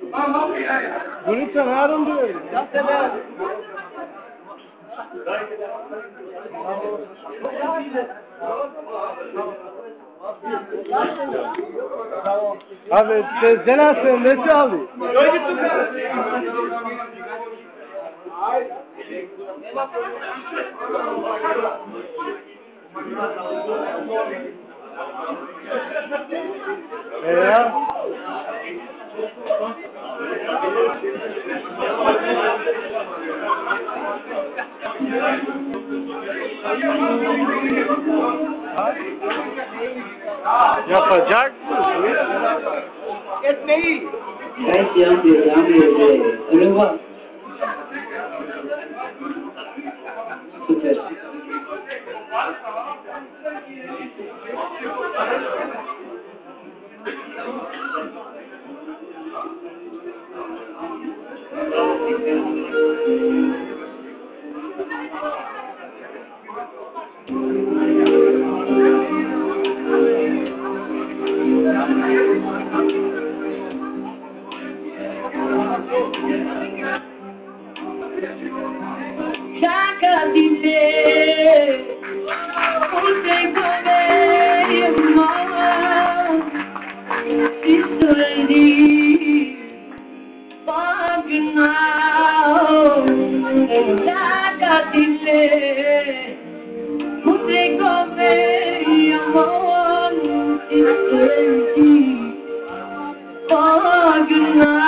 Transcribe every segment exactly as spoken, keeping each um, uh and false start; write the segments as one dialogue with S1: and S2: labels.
S1: Bunu sen yarın diyor. Abi sen sen ne çaldı? Ya. Yapacak mısın?
S2: Etmeyi. Ben yan diyor, yan diyor. Öyle var. Süper.
S3: Şaka dinle, usted come istedi, bagna. Şaka dinle, usted come istedi, bagna.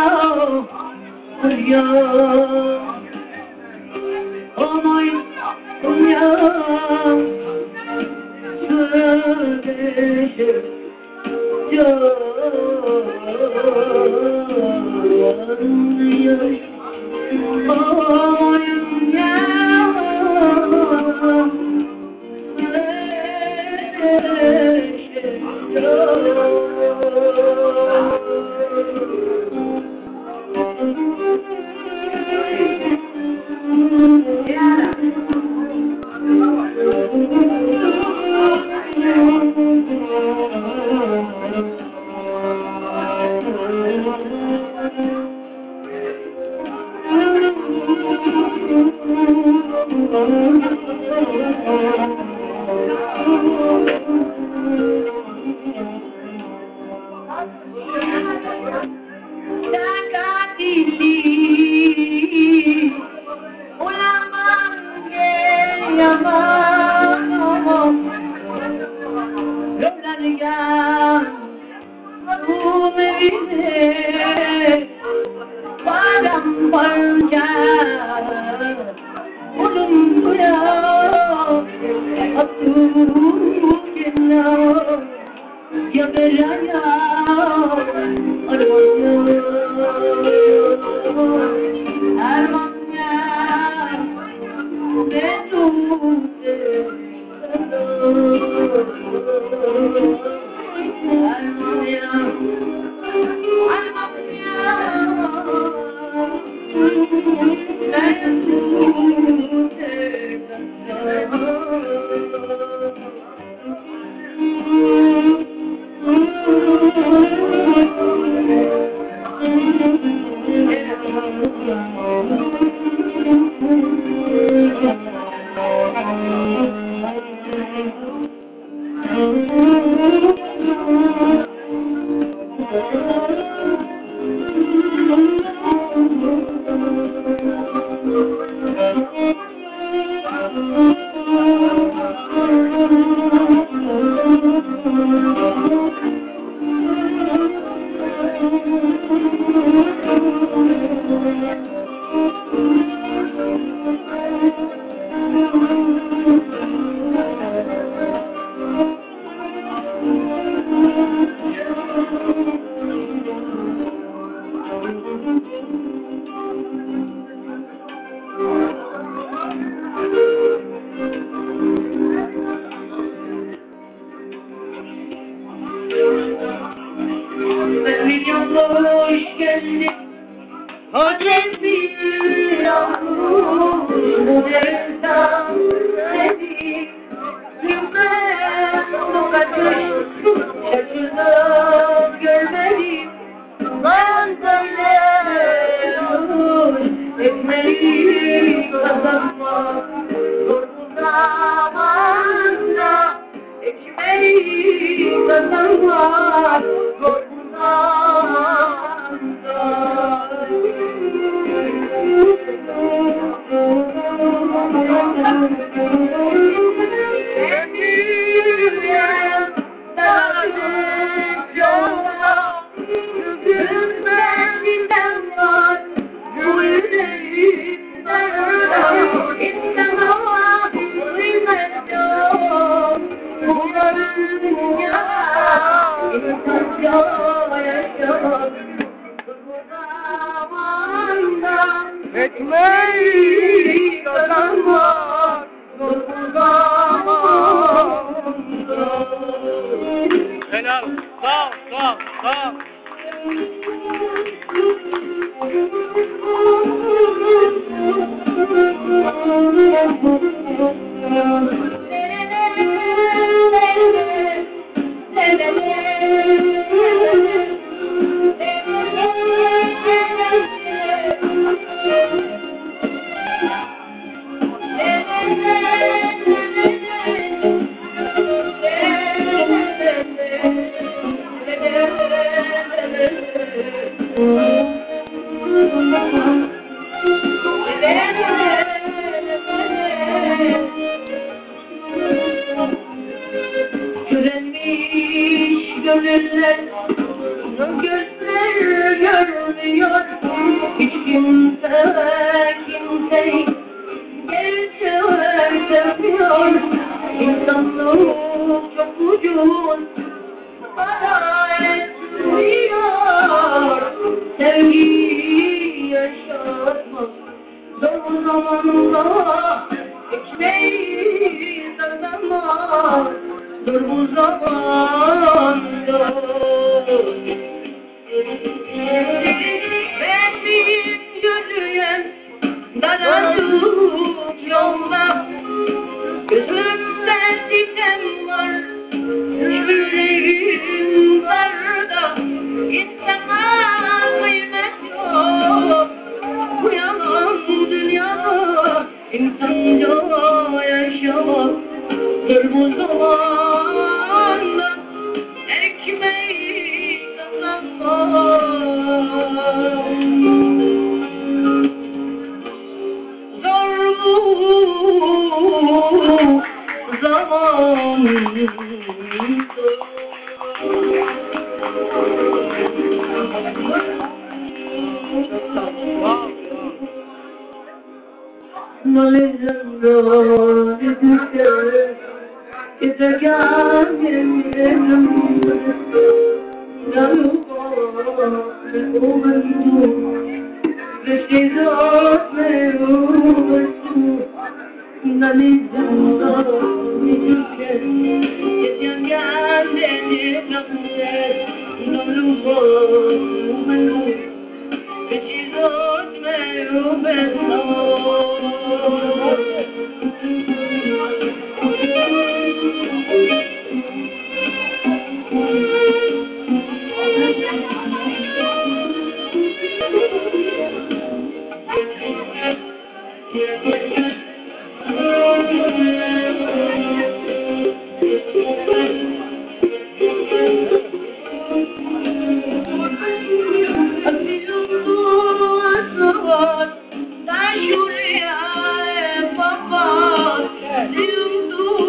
S3: Oy, uyan, söyle, hoş geldin. Adresi yavrum, bu destan seni. Kimden bu kadar şaşırdım görmedim. Ben böyle ekmeği kazanmak zor bu zamanda, ekmeği kazanmak zor bu zamanda. Emirler dağılıp yola, yüzümden giden var bu yüreğimde. İnsan ama bilmez yok bunların ya, insanca yaşamak bu zamanda, ekmeği kazanmak zor bu zamanda.
S1: Helal. Sağ ol, sağ ol, sağ ol.
S3: Körelmiş gönüller, gözler görmüyor, hiç kimse kimseyi gerçeğe sevmiyor. İnsanlık çok ucuz, para etmiyor, sevgiyi yaşatmak zor bu zamanda, ekmeği kazanmak zor bu zamanda. Benim yürüyen daracık yolda, gözümde diken var, yüreğim darda. İnsana kıymet yok bu yalan dünyada, insanca yaşamak zor bu zamanda, ekmeği kazanmak zor bu zamanda. إذا كان يمين لا يقال ومنسوب بشيزات ومنسوب نالزم نجيك إذا كان يمين لا يقال ومنسوب بشيزات ومنسوب. Dilim